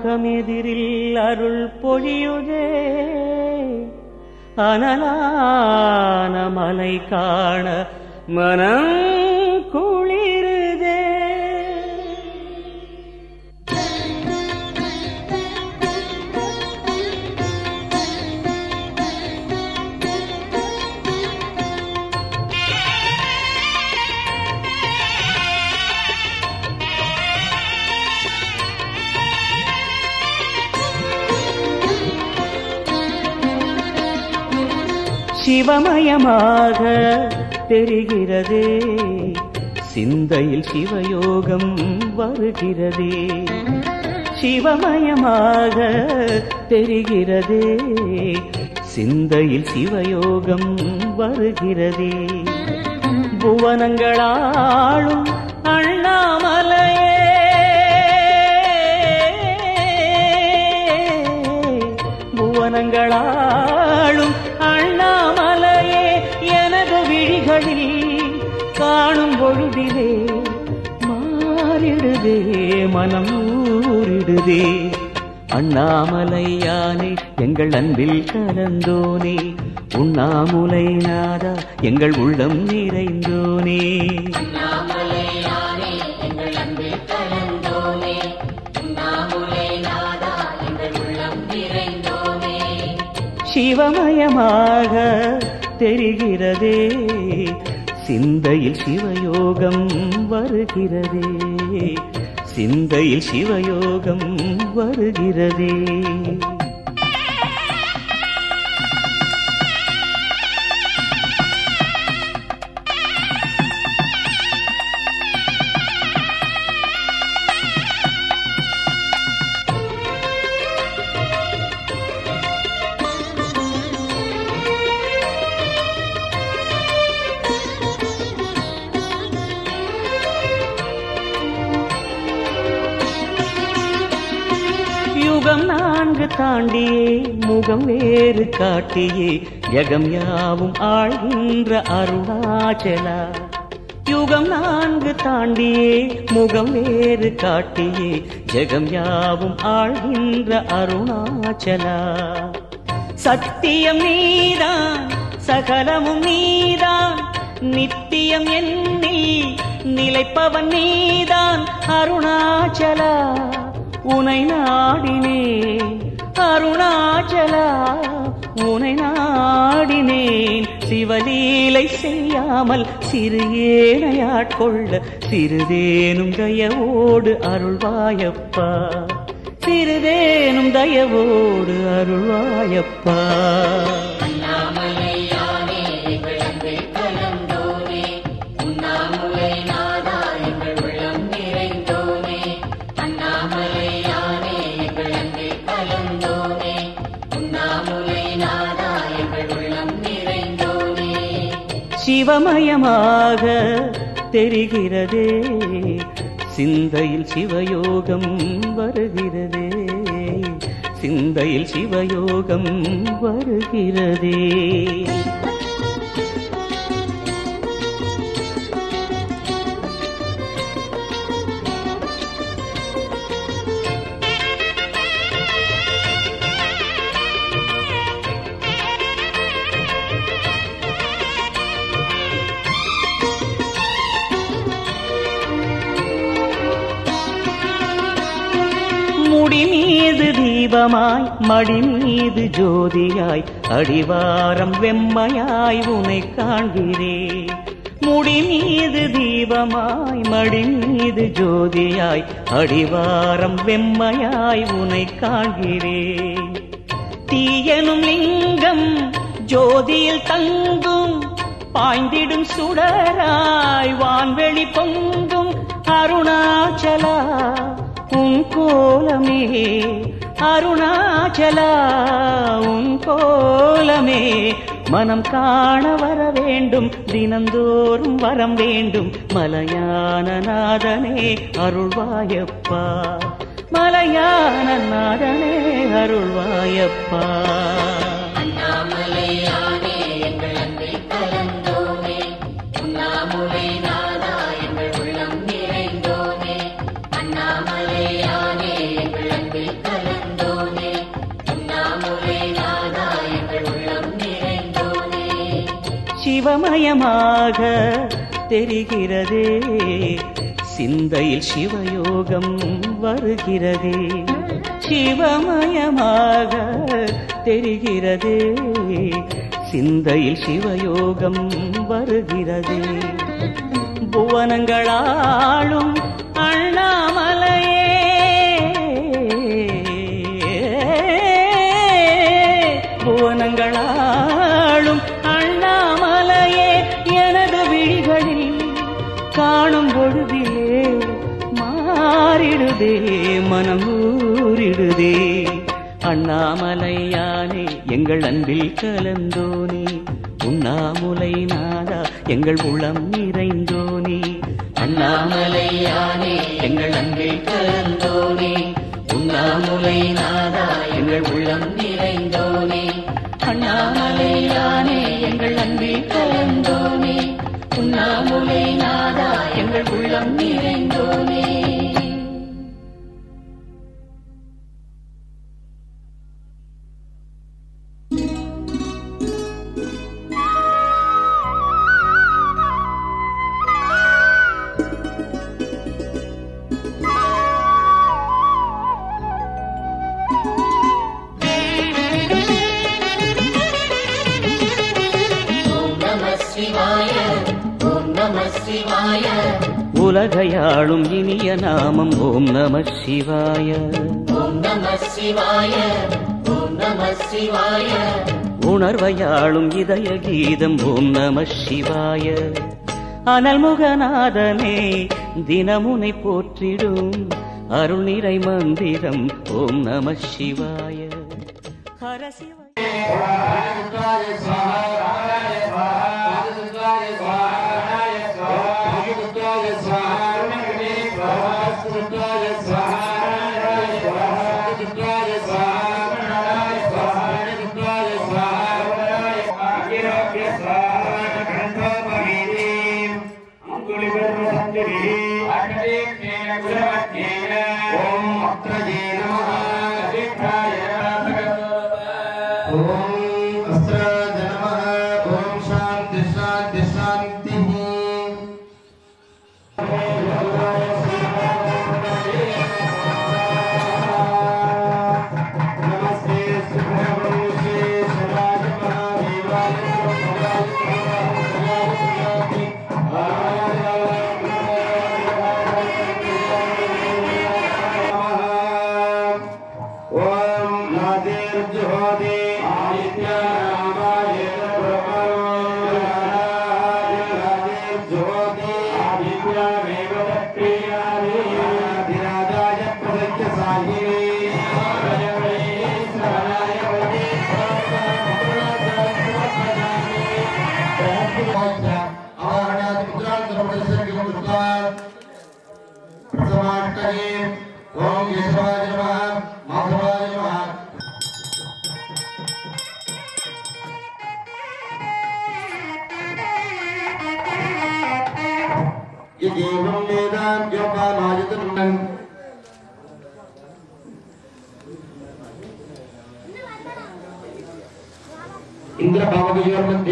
அகமெதிரில் அருள் பொழியுதே, அனலான மலை காண மனம் குளிருதே. சிவமயமாக தெரிகிறதே, சிந்தையில் சிவயோகம் வருகிறதே. சிவமயமாக தெரிகிறதே, சிந்தையில் சிவயோகம் வருகிறதே. புவனங்களாளும் அண்ணாமலையே, புவனங்களாளும் அண்ணாமலையே, எனது விழிகளில் காணும் பொழுதிலே மாறிடுதே, மனம் ஊறிடுதே. அண்ணாமலையானே எங்கள் அன்பில் கலந்தோனே, உண்ணாமுலை நாதா எங்கள் உள்ளம் நிறைந்தோனே. சிவமயமாக தெரிகிறதே, சிந்தையில் சிவயோகம் வருகிறதே, சிந்தையில் சிவயோகம் வருகிறதே. யுகம் 4 தாண்டியே முகம் வேறு காட்டியே, ஜகம் யாவும் ஆழ்கின்ற அருணாச்சலா. யுகம் 4 தாண்டியே முகம் வேறு காட்டியே, ஜகம் யாவும் ஆழ்கின்ற அருணாச்சலா. சத்தியம் நீதான் சகலமும் நீதான், நித்தியம் என்னில் நிலைப்பவன் நீதான் அருணாச்சலா. உனை நாடினேன் அருணாச்சலா, உனை நாடினேன். சிவலீலை செய்யாமல் சிறு ஏனையாட்கொள்ள சிறிதேனும் தயவோடு அருள்வாயப்பா, சிறிதேனும் தயவோடு அருள்வாயப்பா. சிவமயமாக தெரிகிறதே, சிந்தையில் சிவயோகம் வருகிறதே, சிந்தையில் சிவயோகம் வருகிறதே. முடி மீது தீபமாய் மடி மீது ஜோதியாய், அடிவாரம் வெம்மையாய் உனை காண்கிறேன். முடி மீது தீபமாய் மடி மீது ஜோதியாய், அடிவாரம் வெம்மையாய் உனை காண்கிறேன். தீயனும் லிங்கம் ஜோதியில் தங்கும், பாய்ந்திடும் சுடராய் வான்வெளி பொங்கும் அருணாச்சலா. உன் கோலமே அருணாச்சலா, உன் கோலமே மனம் காண வர வேண்டும், தினந்தோறும் வரம் வேண்டும். மலையான நாதனே அருள்வாயப்பா, மலையான நாதனே அருள்வாயப்பா. அண்ணாமலையானே எங்கள் அன்பில் சிவமயமாக தெரிகிறதே, சிந்தையில் சிவயோகம் வருகிறதே. சிவமயமாக தெரிகிறதே, சிந்தையில் சிவயோகம் வருகிறதே. புவனங்களாளும் அண்ணாமலையே, புவனங்களாளும் அண்ணாமலையே, எனது விழிகளில் காணும் பொழுதிலே மாறிடுதே, மனம் ஊறிடுதே. அண்ணாமலையானே எங்கள் அன்பில் கலந்தோனே, உண்ணாமுலை நாதா எங்கள் உளம் நிறைந்தோனே. அண்ணாமலையானே எங்கள் அன்பில் கலந்தோனே, உண்ணாமுலை நாதா எங்கள் உள்ளம் நிறைந்தோனே. அண்ணாமலையானே எங்கள் அன்பில் கலந்தோனே, உண்ணாமுலை நாதா எங்கள் உள்ளம் நிறைந்தோனே. உலகையாளும் இனிய நாமம் ஓம் நம சிவாய. ஓம் நம சிவாய, ஓம் நம சிவாய. உணர்வையாளும் இதய கீதம் ஓம் நம சிவாய. அனல்முகநாதனே தினமுனை போற்றிடும் அருள் நிறை மந்திரம் ஓம் நம சிவாய. ஹர சிவாய. इंद्र भावयोर्मध्ये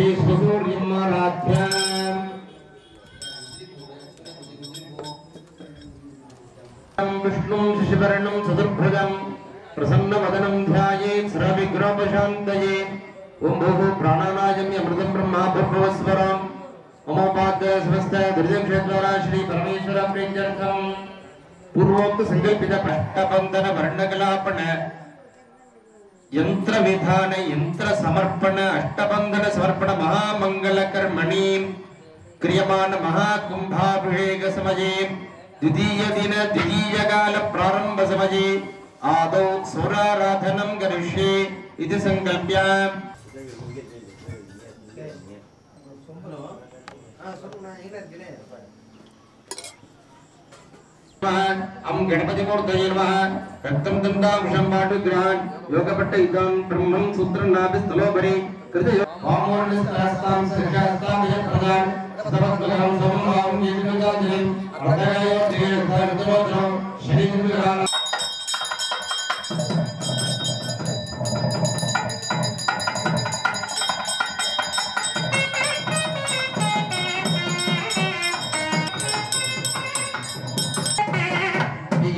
स्वसूर्यमाराध्यम् विष्णुं शशिवर्णं चतुर्भुजं प्रसन्नवदनं ध्यायेत् सर्वविघ्नोपशान्तये। ओं भूः प्राणानायम्य अमृतं ब्रह्मा भूर्भुवस्वरम् ममोपाद्य समस्त दुर्जनक्षेत्रद्वारा श्री परमेश्वर प्रीत्यर्थं पूर्वोक्त संकल्पित प्रष्टबंधन वर्णकलापन यंत्र विधान यंत्र समर्पण अष्टबंधन समर्पण महामंगल कर्मणि क्रियमान महाकुंभाभिषेक समये द्वितीय दिन द्वितीय काल प्रारंभ समये आदौ सूराराधनं करिष्ये इति संकल्प्य हम गणपति मूर्तये नमः रक्तं दन्तांशं पाठुग्रान् योगपट्ट इदं ब्रह्मं सूत्रं नाभिस्थलोपरि कृतयो वामोर्णस्तास्तां सृजास्तां यप्रदान् सर्वस्वगं समं येजनदादिं अर्धयो देवतार्तनोत्रं शरीरं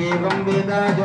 एवं वेदाज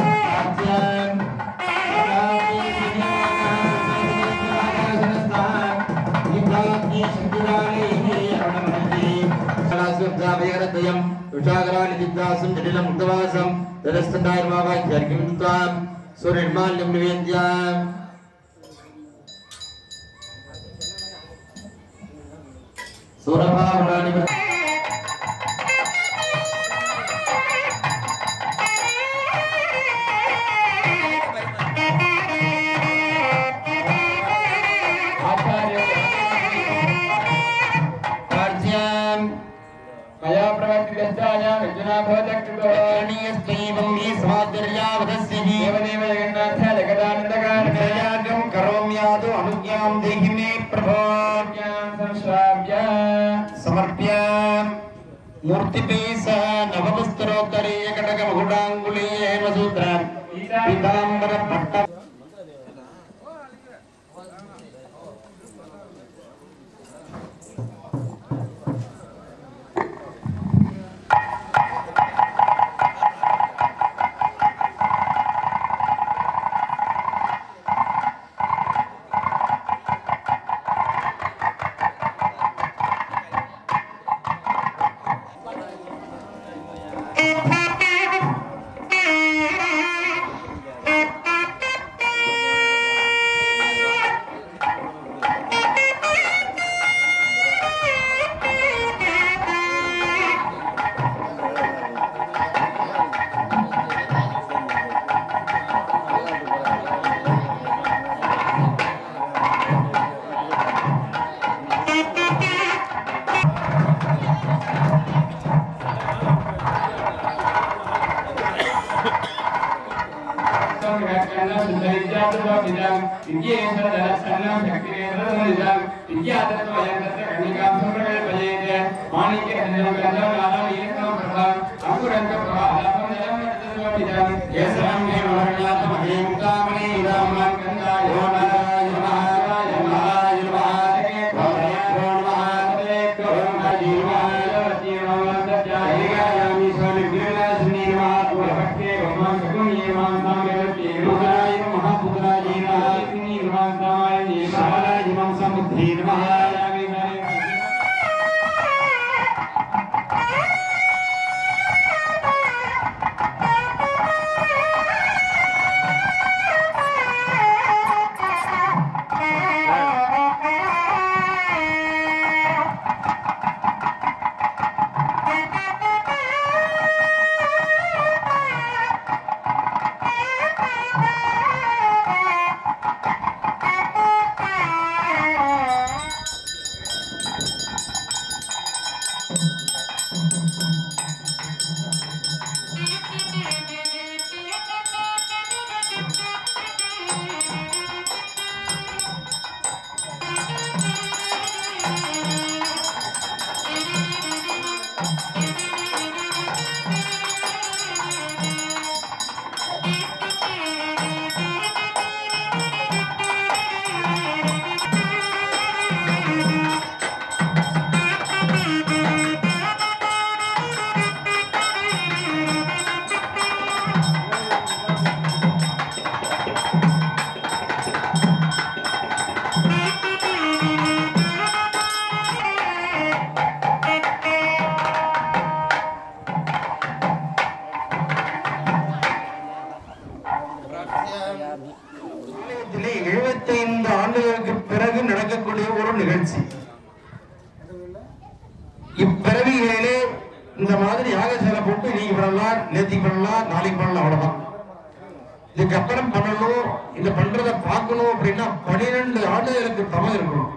இதுக்கப்புறம் பண்ணணும் இந்த பண்றத பார்க்கணும் அப்படின்னா 12 ஆண்டுகளுக்கு தவம் இருக்கணும்.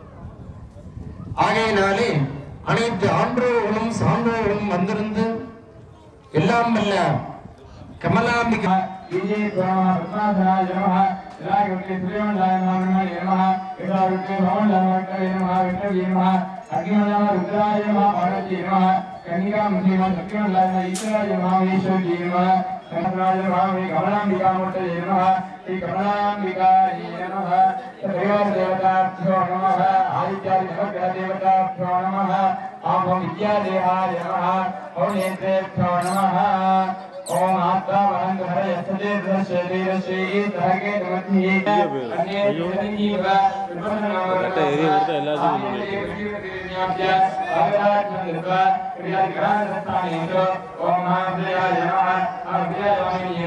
ஆகையினாலே அனைத்து ஆன்றோர்களும் சான்றோர்களும் வந்திருந்து எல்லாம் வல்ல கமலாம்பிகா कन्या मुस्लिम सत्यम लाना ईश्वराय महावेश्वर जी नमः शंकराय महावे कमलांबिका मूर्ते नमः श्री कमलांबिका जी नमः देव देवताभ्यो नमः आदित्यादि नवग्रह देवताभ्यो नमः ओम विद्या देहाय नमः ओम नेत्रेभ्यो नमः ओम आत्मा वहंत हर यस्ते शरीर श्री तहके नमति अन्ये जीव கரெக்டாக ஏரியா கொடுத்தா எல்லாத்தையும் ओम महादेवाय नमः अभ्याय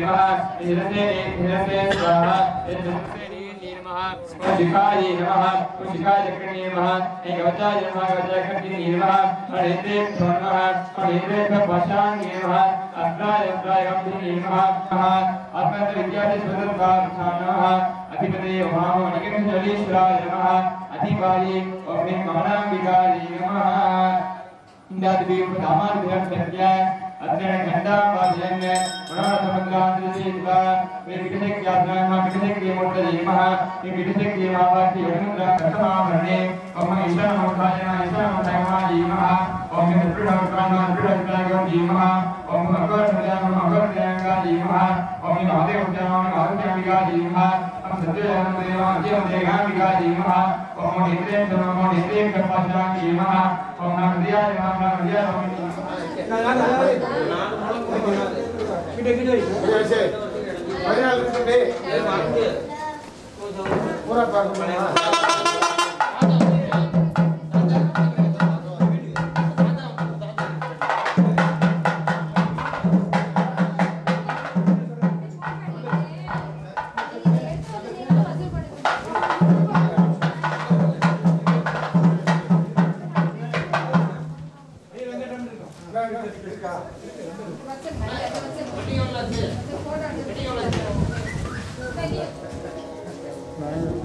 नमः शिखाय नमः शिखाय चक्रणे नमः एकवचाय नमः गजकर्तिने नमः हरिते नमः हरिते पशांगे नमः अग्राय अग्राय अग्निने नमः अत्मत विद्यार्थी स्वतंत्रकार नमः अधिपते महामो निकटजलीश्वराय नमः अधिपाली ओम कमलांबिकाय नमः इंद्रादि धामान विरक्त्याय अध्ययन घंटा वाद्यन मनोरथमंगलांतरीका वे विकसित ज्ञातना विकसित के मूर्ति नमः वे विकसित के महावाक्य यमुना कथमामरणे ओम ईशा नमोखाय ईशा नमोखाय नमः ओम त्रिपुराकान त्रिपुराकान नमः ओम अगरसंज्ञान अगरसंज्ञान नमः ओम महादेवज्ञान महादेवज्ञान नमः ओम सत्यज्ञान देवाज्ञानिका नमः ओम नित्य नमो नित्य कपाशान नमः ओम नमः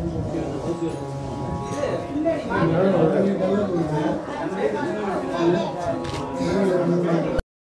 Thank you.